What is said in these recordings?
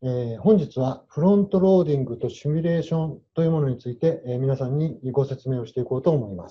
本日はフロントローディングとシミュレーションというものについて、皆さんにご説明をしていこうと思います。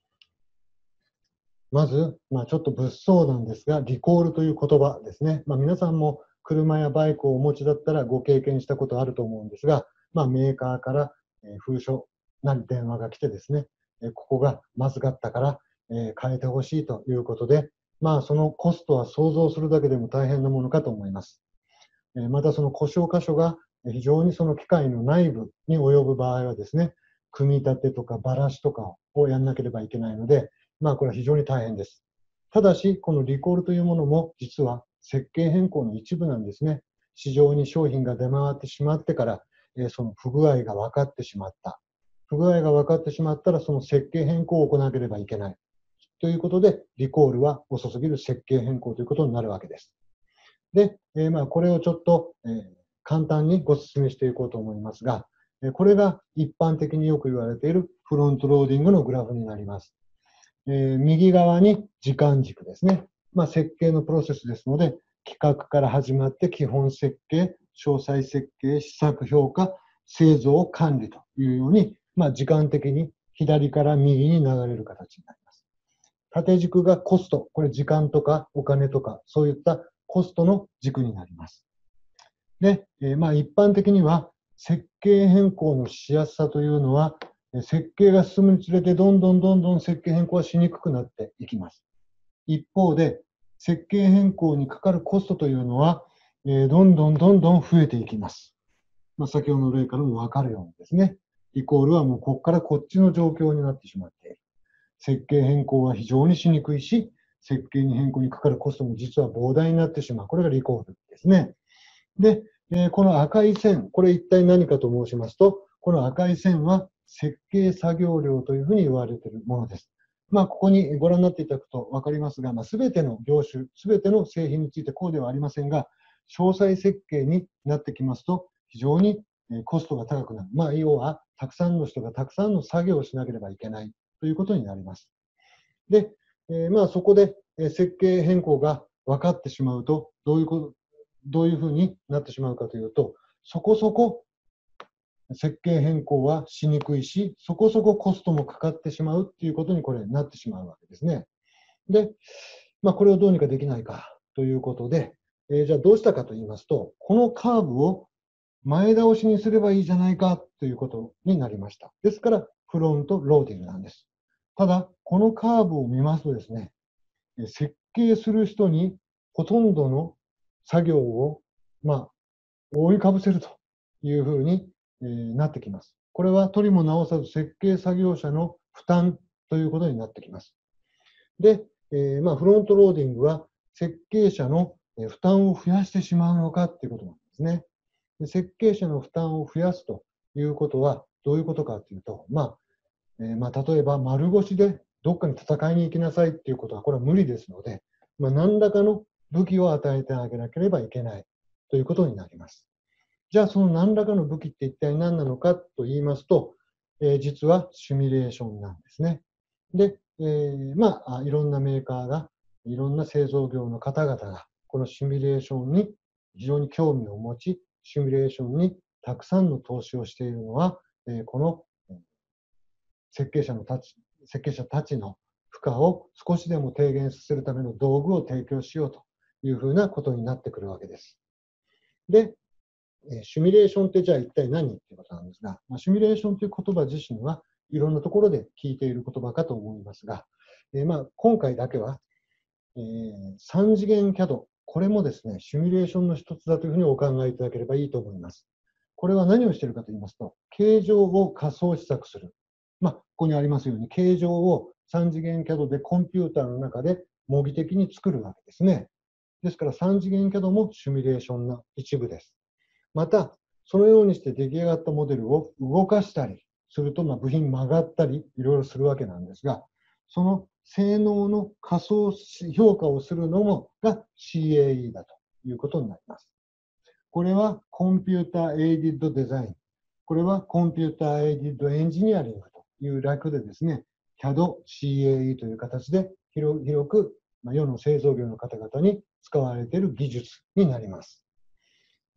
まず、ちょっと物騒なんですが、リコールという言葉ですね。皆さんも車やバイクをお持ちだったらご経験したことあると思うんですが、メーカーから封書なり電話が来てですね、ここがまずかったから変えてほしいということで、そのコストは想像するだけでも大変なものかと思います。またその故障箇所が非常にその機械の内部に及ぶ場合はですね、組み立てとかバラしとかをやんなければいけないので、これは非常に大変です。ただし、このリコールというものも実は設計変更の一部なんですね。市場に商品が出回ってしまってから、その不具合が分かってしまった。不具合が分かってしまったら、その設計変更を行わなければいけない。ということで、リコールは遅すぎる設計変更ということになるわけです。で、これをちょっと、簡単にご説明していこうと思いますが、これが一般的によく言われているフロントローディングのグラフになります。右側に時間軸ですね。設計のプロセスですので、企画から始まって基本設計、詳細設計、試作評価、製造管理というように、時間的に左から右に流れる形になります。縦軸がコスト、これ時間とかお金とか、そういったコストの軸になります。で、一般的には設計変更のしやすさというのは、設計が進むにつれてどんどん設計変更はしにくくなっていきます。一方で、設計変更にかかるコストというのは、どんどん増えていきます。先ほどの例からも分かるようにですね、イコールはもうここからこっちの状況になってしまっている。設計変更は非常にしにくいし、設計に変更にかかるコストも実は膨大になってしまう。これがリコールですね。で、この赤い線、これ一体何かと申しますと、この赤い線は設計作業量というふうに言われているものです。ここにご覧になっていただくと分かりますが、すべての業種、すべての製品についてこうではありませんが、詳細設計になってきますと、非常にコストが高くなる。要は、たくさんの人がたくさんの作業をしなければいけないということになります。で、そこで設計変更が分かってしまうと、どういうふうになってしまうかというと、そこそこ設計変更はしにくいし、そこそこコストもかかってしまうっていうことにこれなってしまうわけですね。で、これをどうにかできないかということで、じゃあどうしたかと言いますと、このカーブを前倒しにすればいいじゃないかということになりました。ですから、フロントローディングなんです。ただ、このカーブを見ますとですね、設計する人にほとんどの作業を、覆いかぶせるというふうに、なってきます。これは取りも直さず設計作業者の負担ということになってきます。で、フロントローディングは設計者の負担を増やしてしまうのかということなんですね。で設計者の負担を増やすということはどういうことかというと、例えば丸腰でどっかに戦いに行きなさいっていうことはこれは無理ですので、何らかの武器を与えてあげなければいけないということになります。じゃあその何らかの武器って一体何なのかと言いますと、実はシミュレーションなんですね。で、いろんなメーカーが、いろんな製造業の方々が、このシミュレーションに非常に興味を持ち、シミュレーションにたくさんの投資をしているのは、この設計者たちの負荷を少しでも低減させるための道具を提供しようというふうなことになってくるわけです。で、シミュレーションってじゃあ一体何っていうことなんですが、シミュレーションという言葉自身はいろんなところで聞いている言葉かと思いますが、今回だけは、3次元 CAD、これもですね、シミュレーションの一つだというふうにお考えいただければいいと思います。これは何をしているかと言いますと、形状を仮想試作する。ここにありますように、形状を3次元 CAD でコンピューターの中で模擬的に作るわけですね。ですから3次元 CAD もシミュレーションの一部です。また、そのようにして出来上がったモデルを動かしたりすると、部品曲がったりいろいろするわけなんですが、その性能の仮想評価をするのもが CAE だということになります。これはコンピューターエイディッドデザイン。これはコンピューターエイディッドエンジニアリングという略でですね、CAD、CAE という形で広く世の製造業の方々に使われている技術になります。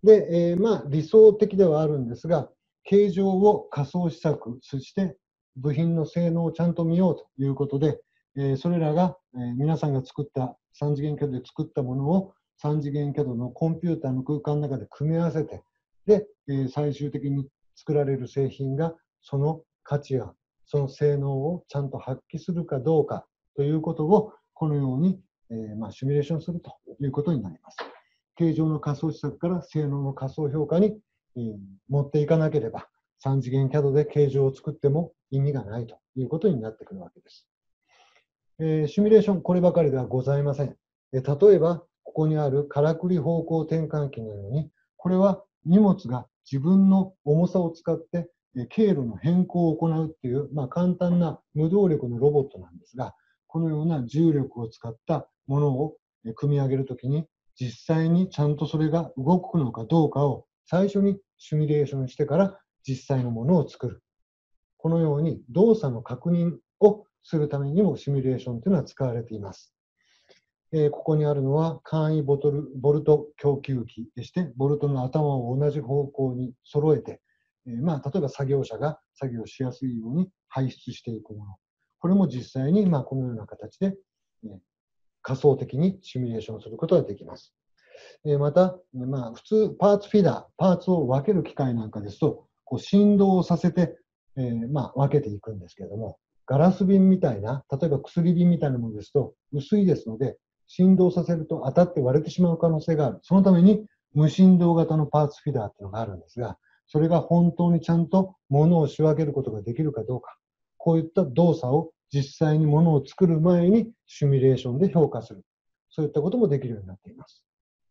で、理想的ではあるんですが、形状を仮想試作して部品の性能をちゃんと見ようということで、それらが、皆さんが作った3次元 CAD で作ったものを3次元 CAD のコンピューターの空間の中で組み合わせて、で、最終的に作られる製品がその価値やその性能をちゃんと発揮するかどうかということをこのように、シミュレーションするということになります。形状の仮想施策から性能の仮想評価に、持っていかなければ、3次元 CAD で形状を作っても意味がないということになってくるわけです。シミュレーション、こればかりではございません。例えば、ここにあるからくり方向転換器のように、これは荷物が自分の重さを使って経路の変更を行うっていう、簡単な無動力のロボットなんですが、このような重力を使ったものを組み上げるときに、実際にちゃんとそれが動くのかどうかを最初にシミュレーションしてから実際のものを作る。このように動作の確認をするためにもシミュレーションというのは使われています。ここにあるのは簡易ボルト供給機でして、ボルトの頭を同じ方向に揃えて、例えば作業者が作業しやすいように排出していくもの。これも実際にこのような形で仮想的にシミュレーションすることができます。また、普通パーツフィダー、パーツを分ける機械なんかですと、こう振動をさせて、分けていくんですけれども、ガラス瓶みたいな、例えば薬瓶みたいなものですと、薄いですので、振動させると当たって割れてしまう可能性がある。そのために無振動型のパーツフィダーっていうのがあるんですが、それが本当にちゃんと物を仕分けることができるかどうか、こういった動作を実際に物を作る前にシミュレーションで評価する。そういったこともできるようになっています。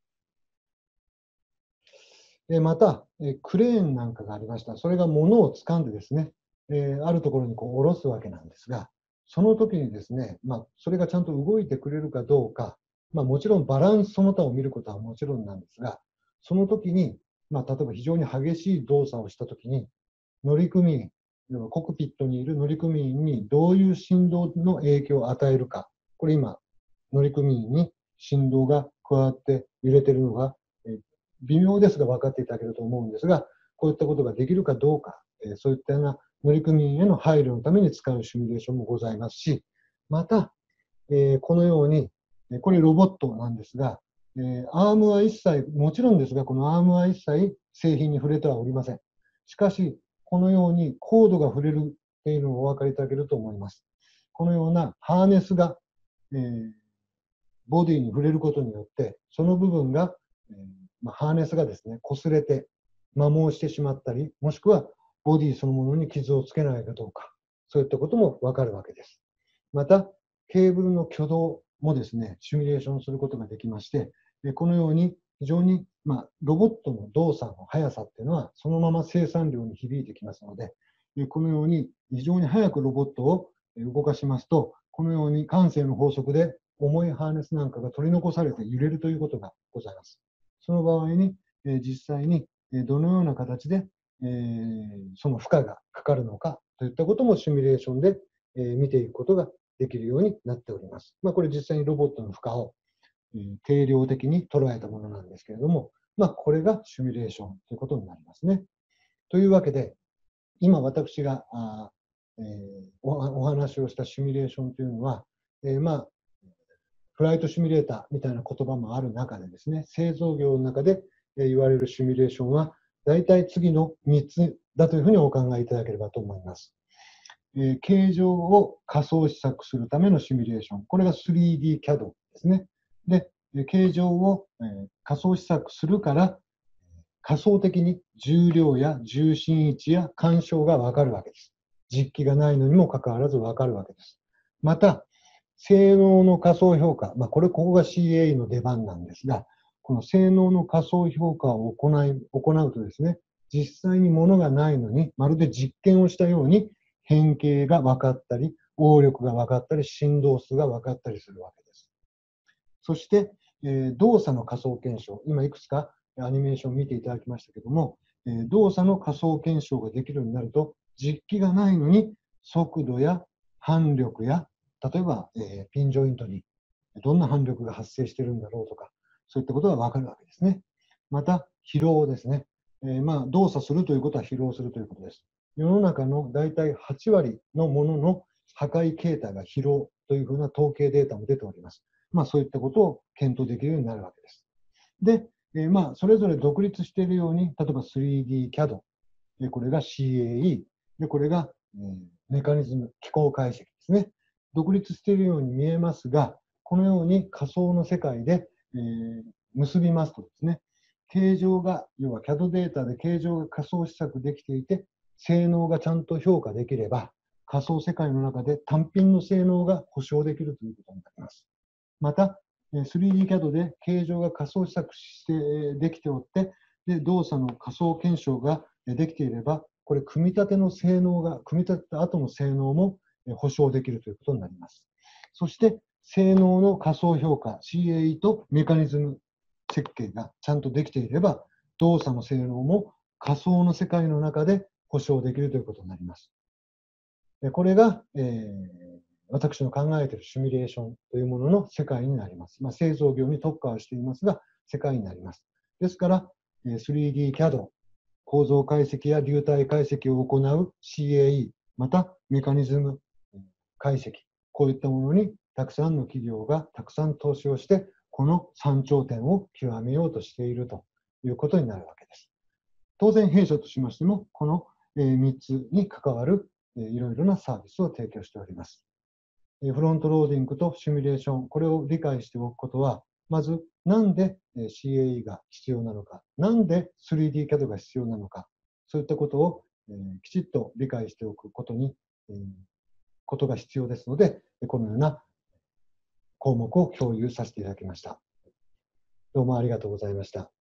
また、クレーンなんかがありました。それが物を掴んでですね、あるところにこう下ろすわけなんですが、その時にですね、それがちゃんと動いてくれるかどうか、もちろんバランスその他を見ることはもちろんなんですが、その時に、例えば非常に激しい動作をした時に、乗組員、要はコックピットにいる乗組員にどういう振動の影響を与えるか、これ今、乗組員に振動が加わって揺れてるのが、微妙ですが分かっていただけると思うんですが、こういったことができるかどうか、そういったような乗組員への配慮のために使うシミュレーションもございますし、また、このように、これロボットなんですが、アームは一切、もちろんですが、このアームは一切製品に触れてはおりません。しかし、このようにコードが触れるっていうのをお分かりいただけると思います。このようなハーネスが、ボディに触れることによって、その部分が、ハーネスがですね、擦れて摩耗してしまったり、もしくはボディそのものに傷をつけないかどうか、そういったこともわかるわけです。また、ケーブルの挙動もですね、シミュレーションすることができまして、このように非常に、ロボットの動作の速さっていうのは、そのまま生産量に響いてきますので、このように非常に速くロボットを動かしますと、このように慣性の法則で重いハーネスなんかが取り残されて揺れるということがございます。その場合に、実際にどのような形で、その負荷がかかるのかといったこともシミュレーションで、見ていくことができるようになっております。これ実際にロボットの負荷を、定量的に捉えたものなんですけれども、これがシミュレーションということになりますね。というわけで、今私がお話をしたシミュレーションというのは、フライトシミュレーターみたいな言葉もある中でですね、製造業の中で言われるシミュレーションは、大体次の3つだというふうにお考えいただければと思います。形状を仮想試作するためのシミュレーション。これが 3D CAD ですね。で、形状を仮想試作するから、仮想的に重量や重心位置や干渉がわかるわけです。実機がないのにもかかわらずわかるわけです。また、性能の仮想評価、ここが CAE の出番なんですが、この性能の仮想評価を行うとですね、実際に物がないのに、まるで実験をしたように変形が分かったり、応力が分かったり、振動数が分かったりするわけです。そして、動作の仮想検証、今いくつかアニメーションを見ていただきましたけども、動作の仮想検証ができるようになると、実機がないのに速度や反力や、例えば、ピンジョイントにどんな反力が発生しているんだろうとか、そういったことが分かるわけですね。 また疲労ですね。動作するということは疲労するということです。世の中の大体8割のものの破壊形態が疲労というふうな統計データも出ております。そういったことを検討できるようになるわけです。で、それぞれ独立しているように、例えば 3D CAD、これが CAE、で、これが、メカニズム、機構解析ですね。独立しているように見えますが、このように仮想の世界で、結びますとですね、形状が、要は CAD データで形状が仮想試作できていて、性能がちゃんと評価できれば、仮想世界の中で単品の性能が保証できるということになります。また、3D CAD で形状が仮想試作してできておって、で動作の仮想検証ができていれば、これ、組み立ての性能が、組み立てた後の性能も保証できるということになります。そして、性能の仮想評価、CAE とメカニズム設計がちゃんとできていれば、動作の性能も仮想の世界の中で保証できるということになります。これが、私の考えているシミュレーションというものの世界になります。製造業に特化をしていますが、世界になります。ですから、3D CAD、構造解析や流体解析を行う CAE、またメカニズム解析、こういったものにたくさんの企業がたくさん投資をして、この3頂点を極めようとしているということになるわけです。当然、弊社としましても、この3つに関わるいろいろなサービスを提供しております。フロントローディングとシミュレーション、これを理解しておくことは、まず、なんで CAE が必要なのか、なんで 3D CAD が必要なのか、そういったことをきちっと理解しておくことが必要ですので、このような項目を共有させていただきました。どうもありがとうございました。